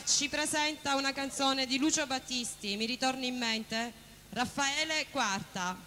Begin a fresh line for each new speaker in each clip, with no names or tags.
ci presenta una canzone di Lucio Battisti, Mi ritorni in mente, Raffaele Quarta.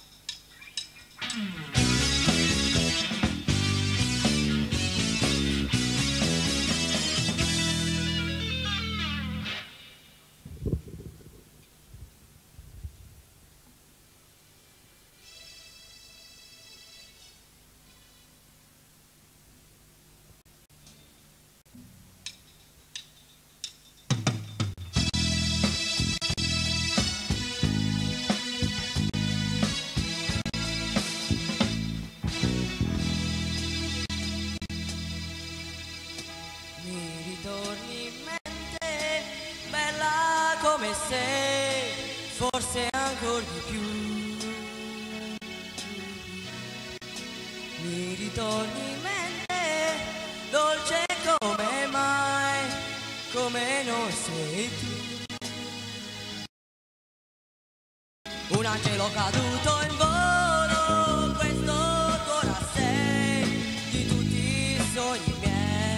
Torni in mente, bella come sei, forse ancora di più. Mi ritorni in mente, dolce come mai, come non sei tu. Un angelo caduto in volo, questo tu ora sei, di tutti i sogni miei.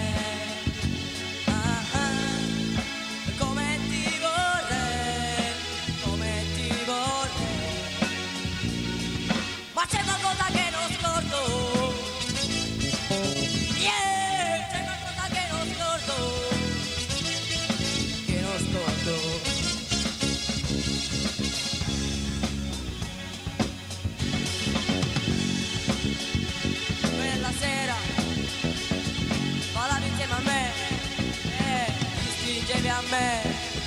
C'è qualcosa che non scordo, yeah, c'è qualcosa che non scordo, che non scordo. Quella sera ballavi insieme a me, ti stringevi a me,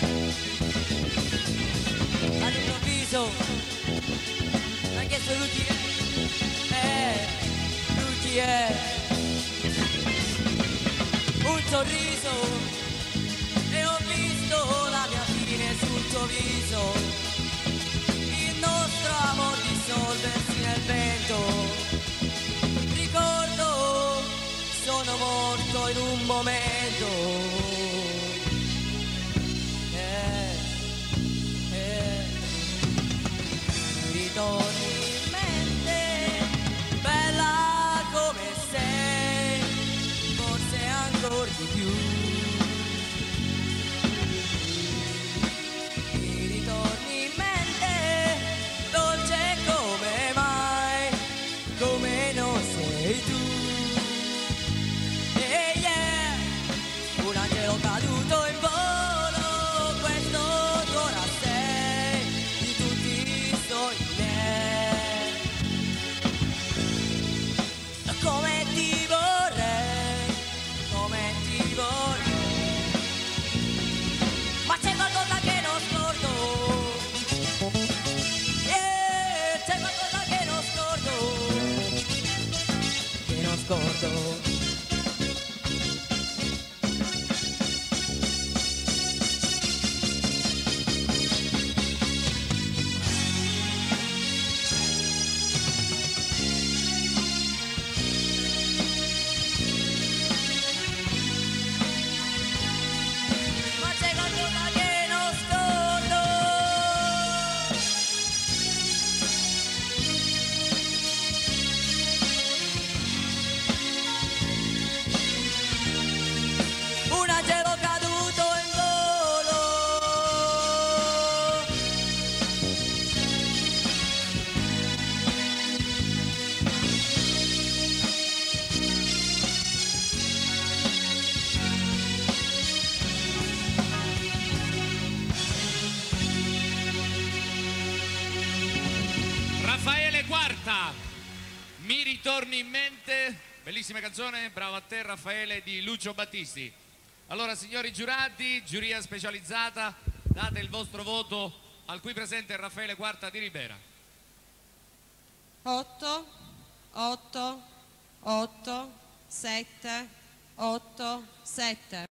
all'improvviso mi hai chiesto lui chi è, un sorriso e ho visto la mia fine sul tuo viso, il nostro amor dissolversi nel vento. Ricordo, sono morto in un momento. Ritorni in mente, bella come sei, forse ancora di più. Mi ritorni in mente, dolce come mai, come non sei tu. E yeah, un angelo caduto in volo, questo tu ora sei, di tutti i sogni miei. Come ti vorrei, come ti vorrei. Ma c'è qualcosa che non scordo, yeah, c'è qualcosa che non scordo, che non scordo. Un angelo caduto in volo,
Raffaele Quarta, Mi ritorni in mente, bellissima canzone, bravo a te Raffaele, di Lucio Battisti. Allora signori giurati, giuria specializzata, date il vostro voto al qui presente Raffaele Quarta di Ribera.
8, 8, 8, 7, 8, 7.